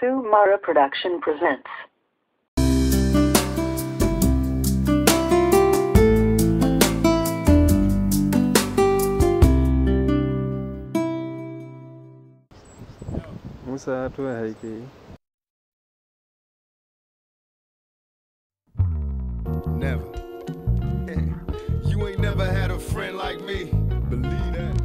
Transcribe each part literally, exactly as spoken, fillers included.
M.F.Sumareh production presents. Musa to haike. Never. You ain't never had a friend like me. Believe that.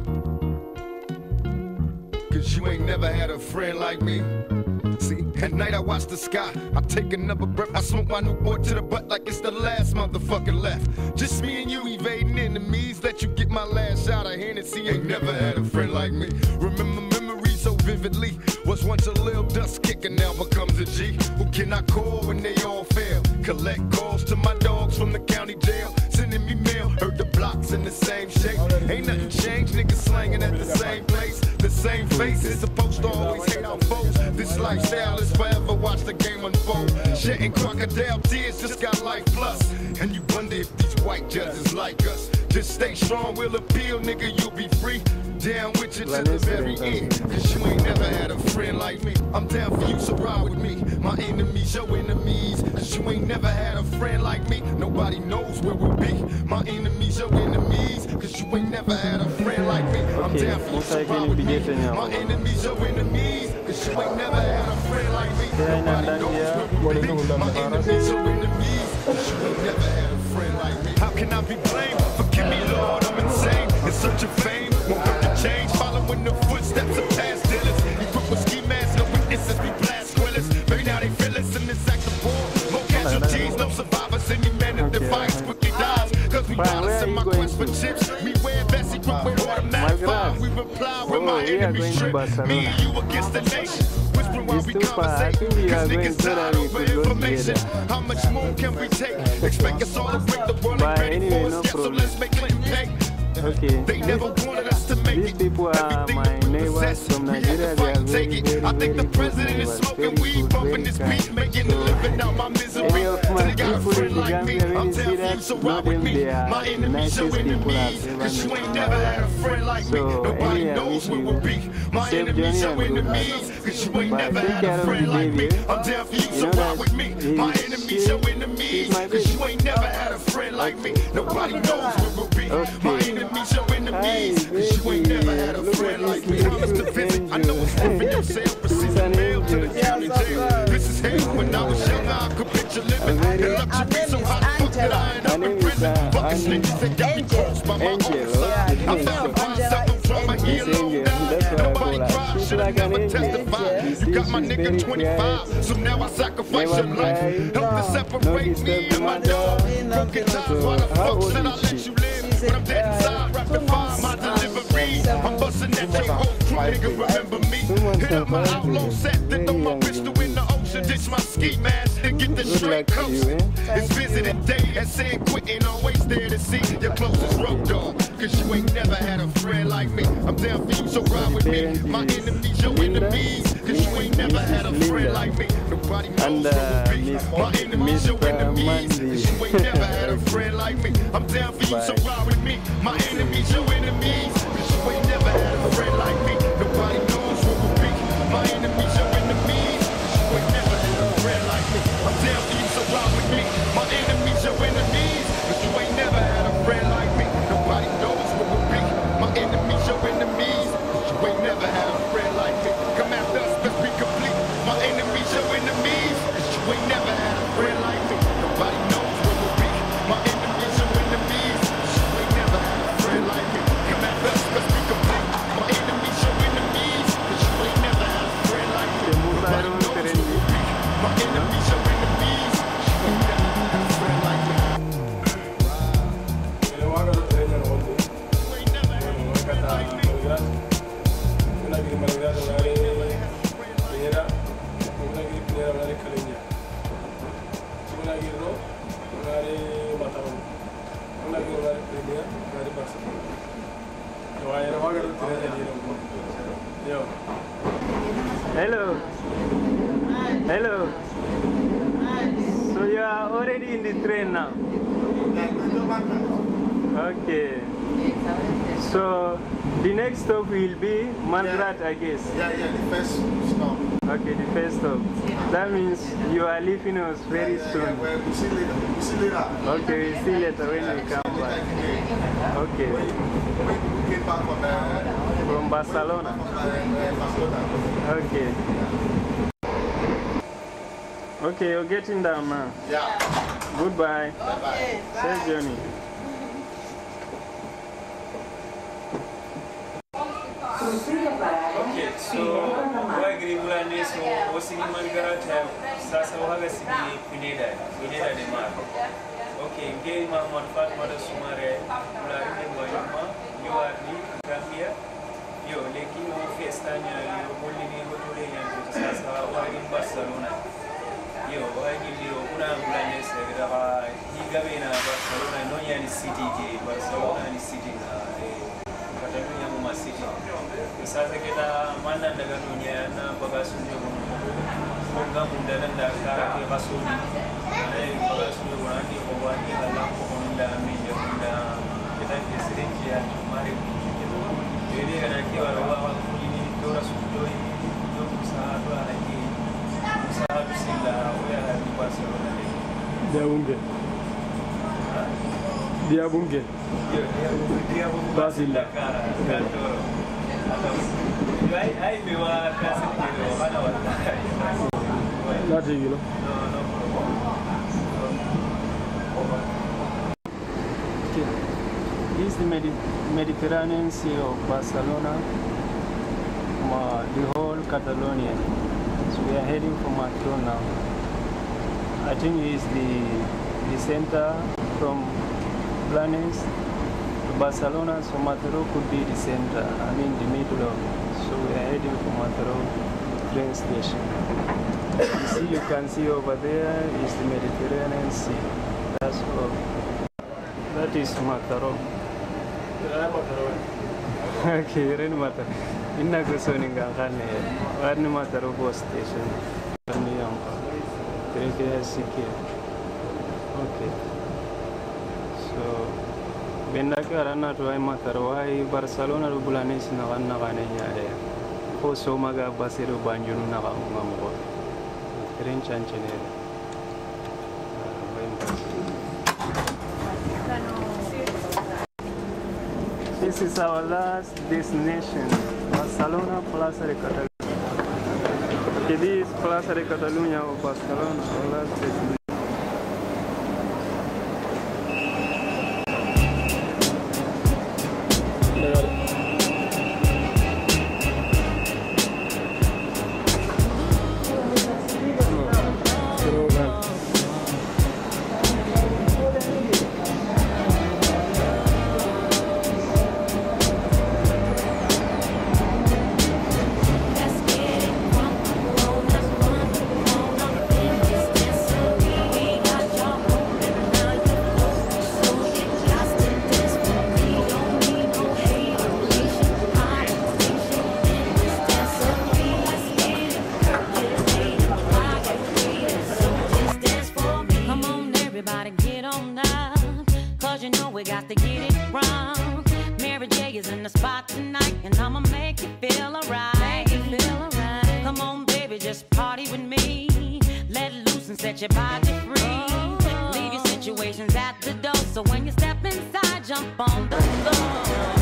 Cause you ain't never had a friend like me. See, at night I watch the sky, I take another breath, I smoke my new boy to the butt like it's the last motherfucker left. Just me and you evading enemies, let you get my last shot of Hennessy. Ain't never had a friend like me. Remember memories so vividly. Was once a little dust kicker, now becomes a G. Who can I call when they all fail? Collect calls to my dogs from the county jail, sending me mail, heard the blocks in the same shape. Ain't nothing changed, niggas slanging at the same place. The same faces, supposed to always hate our foes. This lifestyle is forever, watch the game unfold. Shedding crocodile tears, just got life plus. And you wonder if these white judges like us. Just stay strong, we'll appeal, nigga, you'll be free. Down with you to the very end, cause you ain't never had a friend like me. I'm down for you, so ride with me. My enemies, your enemies, cause you ain't never had a friend like me. Nobody knows where we'll be. My enemies, your enemies, cause you ain't never had a friend like me. I'm down for you, so ride with me. My enemies, your enemies, cause you ain't never had a friend like me. Nobody knows where we'll be. My enemies, your enemies, cause you ain't never had a friend like me. How can I be blamed? Forgive me, Lord, I'm insane. In search of fame, won't hurt to change. Following the footsteps of past dealers. You put with ski masks, no witnesses, we blast squillers. Maybe now they feel us in this act of war. No casualties, no survivors. Any man in defiance quickly dies. Cause we balance in my quest for chips. We wear Bessie group with automatic fire. We reply with my enemies trip. Me and you against the nation. Whispering while we conversate. Cause niggas died over information. How much more can we take? Expect us all to break the world and ready for us. So let's make Clinton pay. Okay, they never wanted us to make these it. people are my neighbors from Nigeria. They are very, very, I think the president is smoking weed, bumping his beat, making a living out my misery. Any of my they got a people friend in the like Gambia, me. when I'm you see telling you, that, so know ride with them, me. they are My the enemies, your nicest people enemies, I've cause you ever ain't met. never had a friend like me. So, Nobody anyway, I knows wish where you we'll be. My safe enemies, journey your and good luck. enemies, cause you ain't But never take had care a of friend the like me. baby. I'm down for you, You so know ride that with me. he- My enemies, your enemies, my cause you ain't never had a friend like me. Nobody knows where we'll be. My Okay. enemies, your enemies, Hi, cause you ain't baby. never had a Look friend at like this me. Promise to visit, I know it's worth it yourself. Receiving mail to the county jail. This is hell. When I was younger, I could picture living in luxury so hot, fuck that I ain't up in prison. Fucking snitches that got me crossed by my own side. I found myself a drama here alone. Nobody cried, should I never testify. You got my nigga twenty-five, so now I sacrifice your life. Help to separate me and my dog. Broken times, why the fuck should I let you live? When I'm dead inside, rapid fire, my delivery. I'm busting at your whole crew, nigga, remember me. Hit up my outlaw set, then throw my pistol in the ocean. Ditch my ski mask, then get the straight coast. It's visiting day at San Quentin, always there to see your closest road dog. Cause you ain't never had a friend like me. I'm down for you, so ride with me. My enemies, your enemies. Cause you ain't never had a friend like me. Nobody knows where we'll be. My enemies, your enemies. Cause you ain't never had a friend like me. I'm down for you, so ride with me. My enemies, your enemies. Cause you ain't never had a friend like me. Nobody knows where we'll be. My enemies, your enemies. Cause you ain't never had a friend like me. I'm down for you, so ride with me. My enemies, your enemies. Cause you ain't never had a friend like me. Nobody knows where we'll be. My enemies, your enemies. Cause you ain't never had a friend like me. Come after us, let's be complete. My enemies, your enemies. Cause you ain't never had a friend like me. Nobody knows where we'll be. My enemies, your enemies. Cause you ain't never had a friend like me. Come after us, let's be complete. My enemies, your enemies. Cause you ain't never had a friend like me. Nobody knows where we'll be. My enemies, your enemies. Cause you ain't never had a friend like me. Hello. Hello. So you are already in the train now? Okay. So the next stop will be Mandrat, I guess. Yeah, yeah, the first stop. Okay, the first stop. That means you are leaving us very soon. Well, we'll see later. We'll see later. Okay, we'll see later when you come back. Okay. We came back from, uh, From Barcelona? from uh, Barcelona. Okay. Okay, you're getting down now. Yeah. Goodbye. Bye-bye. Safe journey. Okay, so why Gribulane so was in Margarata, Sasa Hagasini, Pineda, Pineda de Mar. Okay, gay Mamma M.F.Sumareh, you are me, Gambia. Yo, Leki, no Festania, you only need to do it Sasa or in Barcelona. Yo, I give you una Blanes, Higavina, Barcelona, no Yan city, Barcelona and city. Catalonia Muma City. Sasa kita mana daga dunia na bagasunyo konga munda nanda kara ke basuni ai bagasunyo wani ko wani ala ko munda minja munda kita president ya mari jadi kana ke wala wa ini dora sudoi do usaha do ala ki usaha bisilla ya di Barcelona dia bunge dia bunge dia dia bunge Basilla cara cantor Ay, ay, me va a casa que lo van a matar. Not you, no? No, no problem. Okay. This is the Medi Mediterranean Sea of Barcelona, uh, the whole Catalonia. So we are heading for Mataró now. I think it is the, the center from Blanes to Barcelona, so Mataró could be the center, I mean the middle of it. So we are heading for Mataró train station. You see, you can see over there is the Mediterranean Sea. That's all. That is Mataró. Okay, you're in Mataró. In Nagosoninga, we're in Mataró bus station. Okay. So, Bendaki arana tuwai Mataró ai Barcelona ru Blanes na ganna gane nyare ko so maga basiru banjunu na ga ngamu tren chanchenere This is our last destination, Barcelona, Plaza de Catalunya. Okay, this is Plaza de Catalunya of Barcelona, our last destination. We got to get it wrong. Mary J is in the spot tonight, and I'ma make you feel alright. Make you feel alright. Come on, baby, just party with me. Let loose and set your body free. Oh. Leave your situations at the door, so when you step inside, jump on the floor.